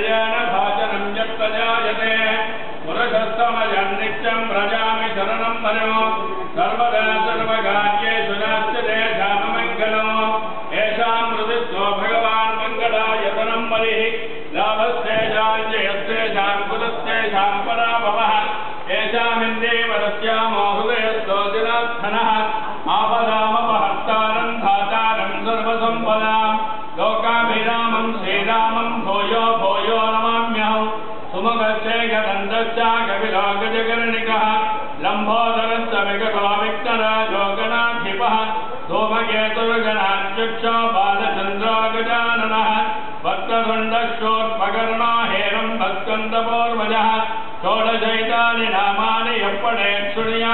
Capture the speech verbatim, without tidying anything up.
प्रियेण भाचनं यत्तजायते पुरुषस्तमजन्नित्यं व्रजामि शरणं भजो सर्वदा सर्वकार्येषु नास्ति तेषाममङ्गलो येषां हृदिस्थो भगवान् मङ्गलायतनं बलिः लाभस्तेषां जयस्तेषां कुलस्तेषां पराभवः येषामिन्द्रियवरस्यामो हृदयस्थो दिनात्थनः आपदामपहर्तारं धातारं सर्वसम्पदां लोकाभिरामं श्रीरामं भूयो भूयो नमाम्यहं सुमुखस्य गदन्तश्च कपिलो गजकर्णिकः लम्बोदरश्च विकटो विघ्नराजो गणाधिपः धूमकेतुर्गणाध्यक्षो बालचन्द्रो गजाननः वक्रतुण्डश्चोत्पकर्णो हेरम्बस्कन्दपूर्वजः षोडशैतानि नामानि यः पठेत् शृणुयात्